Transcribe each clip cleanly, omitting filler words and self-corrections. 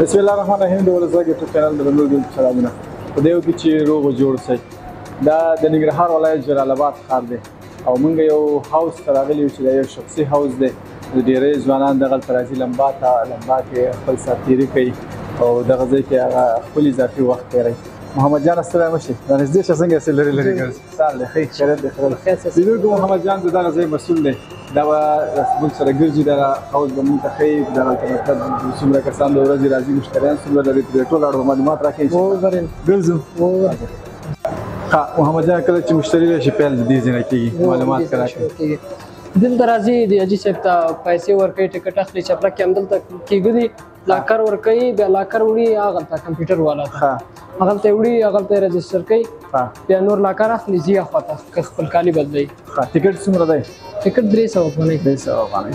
بسم الله الرحمن الرحیم. د ولسواک یوټیوب چینل درلودل سلامونه. په دې کې چې روغ جوړ شي دا د ننګرهار ولایت جلال آباد ښار دی او موږ یو هاوس ته راغلي یو چې دا یو شخصي هاوس دی. ډېری ځوانان دغلته راځي لمبا کې خپل ساعتېري کوي او دغه ځای کې هغه خپل اضافي وخت تېروي. محمد جان السلام علیکم. دا نږدې شه څنګه یاست؟ لرې لرې ګرځي. سهار دی، ښه خیریت دی. لیدونکو محمد جان د دغه ځای مسؤل دی. دا به موږ سره ګرځي. دغه هاوس به موږ ته ښیي دغلته مطلب څومره کسان د ورځې راځي مشتریان څومره لري پرې ټول اړوند معلومات راکوي. ګرځو. ښه محمد جان کله چې مشتری راشي پیل د دې ځای نه کېږي معلومات راکوي. دلته راځي د حاجي صاحب ته پیسې ورکوي ټکټ اخلي چپلک کې همدلته کېږدي لاکر ورکوي بیا لاکر وړي هغلته کمپیوټر والا ته هغلته یې وړي هغلته یې رجسټر کوي بیا نور لاکر اخلي ځي خواته خپل کالي بدلوي. ټکټ څومره دی؟ ټکټ 300 افغانۍ. 300 افغانۍ.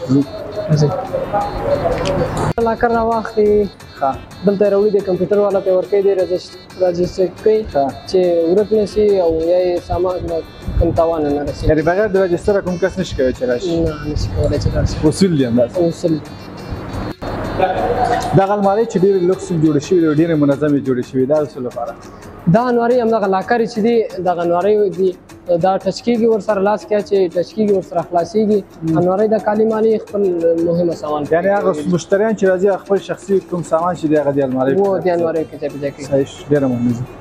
لاکر راواخلي دلته یې راوړي د کمپیوټر والا ته ورکوي دی رجسټر کوي چې ورک نه شي او یا یې سامان کوم تاوان نه رسي. یعنې بغیر د رجسټره کوم کس نشي کولی چې راشي؟ نه نشي کولی چې راشي. اصول دي همداسې. اصول دغه المارۍ چې ډېرې لوکس جوړې شوي دي او ډېرې منظمې جوړې شوي دا د څه لپاره؟ دا انوارۍ همدغه لاکرې چې دي دغه انوارۍ دي دا ټچ کېږي ورسره لاس کې چې ټچ کېږي ورسره خلاصېږي. انوارۍ د کالي مالي خپل مهمه سامان یعنې هغه مشتریان چې راځي خپل شخصي کوم سامان چې دی هغه د المارۍ و د انوارۍ کې ځای په ځای کوي. صحیح ډېره مهمه ده.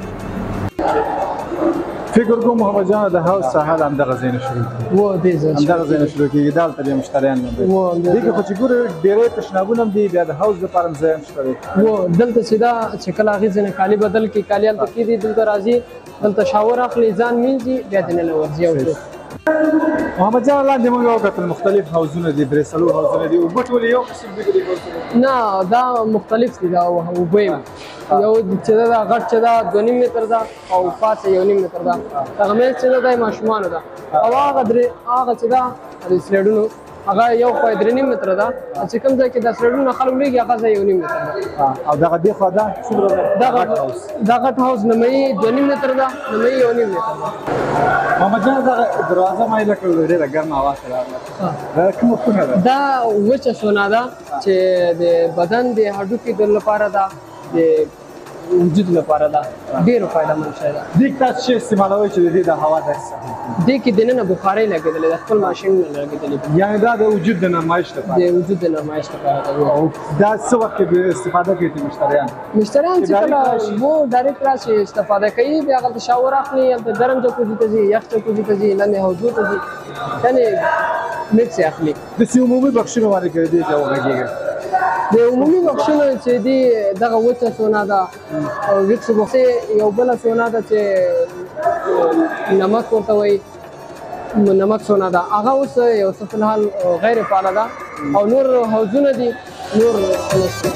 فکر کوم محمد جان د هاوس ساحه د همدغه ځای نه شروع کېږي. دې ځای همدغه ځای نه شروع کېږي. دلته بیا مشتریان نه دي. دې کې خو چې ګورې ډېری تشنابونه هم دي بیا د هاوس دپاره هم ځای هم شته دی. دلته چې دا چې کله هغې ځای نه کالي بدل کړي کالي هلته کېږي دلته راځي دلته شاور اخلي ځان مینځي بیا دننه ورځي او محمد جان لاندې موږ وکتل مختلف هاوسونه دي درې څلور هاوسونه دي. اوبه ټولې یو قسم دي که دې نه دا مختلف دي دا اوبه یو چې دا غټ چې دا 2.5 متر ده او پاسه 1.5 متر ده. هغه منځ چې دا د ماشومانو ده او هغه چې دا د سلیډونو هغه یو خوا 3.5 متر ده چې کوم ځای کې د سلیډونو خلک لویږي هغه ځای 1.5 متر ده. او دغه دې خوا ده څومره ده؟ دا غټ هاوس نمایي 2.5 متر ده نمایي 1.5 متر ده. محمد جان دغه دروازه مایله کړل ډېره ګرمه هوا سره راغله. دا کومه خونه ده؟ دا وچه سونا ده چې د بدن د هډوکي د لپاره ده د وجود لپاره ده ډېره فایدهمند شی ده. دې کې تاسو چې استعمالوئ چې د دې د هوا درس دې کې دننه بخارۍ لګېدلې ده خپل ماشین نه لګېدلې ده. یعنې دا د وجود د نرمایش لپاره د وجود د نرمایش لپاره ده. دا څه وخت کې استفاده کوي مشتریان چې کله وو ډایرکټ راشي استفاده کوي بیا هغلته شاور اخلي هلته ګرم جکوزي ته ځي یخ جکوزي ته ځي لاندې حوضو ته ځي یعنې مکس یې اخلي. داسې عمومي بخشونه باندې که دې ته وغږېږي د عمومي بخشونه چې دي دغه وچه سونا ده او ویکس بوکسې یو بله سونا ده چې نمک ورته وایي نمک سونا ده هغه اوس یو څه فلحال غیر فعاله ده او نور حوضونه دي نور نشته.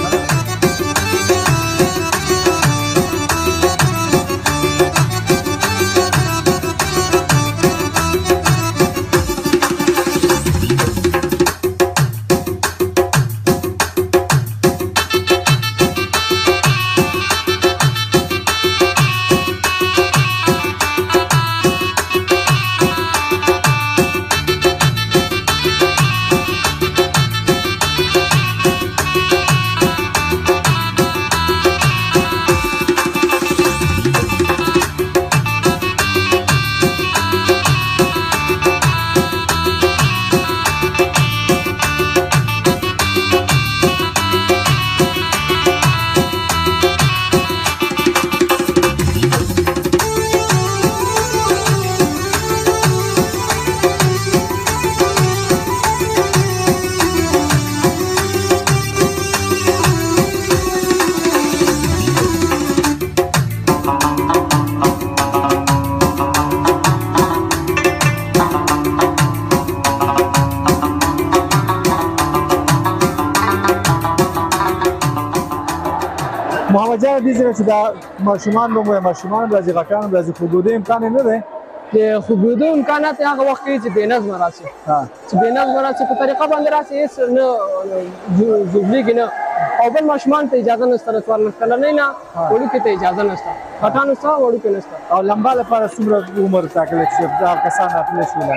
محمد جان دې ځای چې دا ماشومان به مو ماشومان راځي غټان راځي خوبېدو امکان یې نه دی؟ د خوبېدو امکانات هغه وخت کې چې بېنظمه راشي چې بېنظمه راشي په طریقه باندې راشي هېڅ نه زوبلېږي نه او بل ماشومان ته اجازه نشته د 14 کلنۍ نه وړوکي ته اجازه نشته غټانو شته وړوکي نشته. او لمبا لپاره څومره عمر ټاکلی چې دا کسان راتلی شي لاندې؟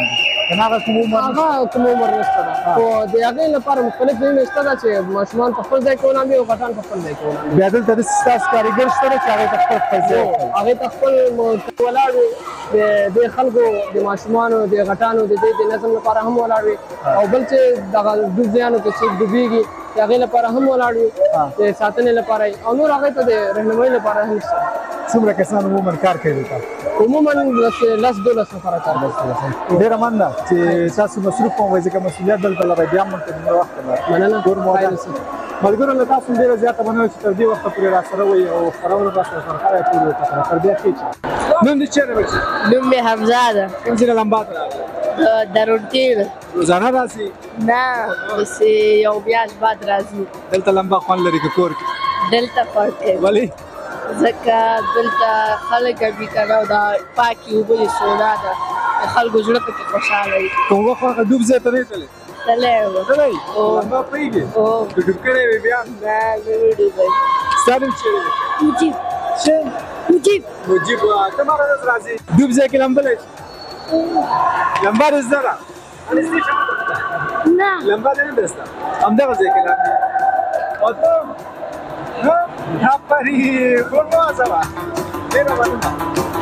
کنه هغه کوم عمر هغه کوم عمر نشته ده خو د هغې لپاره مختلف ځایونه شته ده چې ماشومان په خپل ځای کې ولامبي او غټان په خپل ځای کې ولامبي. بیا دلته داسې ستاسو کارګر شته چې هغې ته خپل ځای ورکوي. هغې ته خپل ولاړ وي د دې خلکو د ماشومانو د غټانو د دې د نظم لپاره هم ولاړ وي او بل چې دغه ډوب ځایانو کې چې ډوبېږي د هغې لپاره هم ولاړ وي د ساتنې لپاره او نور هغې ته د رهنمایي لپاره هم شته. څومره کسان عموما کار کوي دلته؟ عموما 10-12 نفره کار کوي. ډېره مننه چې تاسو مصروف وم وایي ځکه مسؤلیت دلته لرئ بیا هم ورته دومره وخت نه مننه ملګرو له تاسو ډېره زیاته مننه چې تر دې وخته پورې راسره وئ او خپرونه راسره سرخوی پورې وکتله تر بیا ښې نوم دې چېرې بچي؟ نوم مې حمزه ده. کوم ځای نه لمبا ته راغلی؟ درونټیر. روزانه راځي؟ نه بس یو میاشت بعد راځي. دلته لمبا خوند لري که کور کې؟ دلته خوند کوي ولې؟ ځکه دلته خلک وي که نه دا پاکې اوبه دي سونا ده د خلکو زړه پکې خوشحاله وي. کوم وخت هغه ډوب ځای ته نه یې تللی؟ تللی وم. تللی؟ لمبا پوهېږې؟ که ډوب کړی وې بیا؟ نه نه مې ډوبوي. ستا نوم چېرې دی؟ مجیب. څه؟ مجیب. مجیب ته هره ورځ راځې ډوب ځای کې لمبلی شي؟ لمبا دې زده ده؟ نه لمبا دې نه ده زده؟ همدغه ځای کې لمبې او ته آفرین کور مو وځه ډېره مننه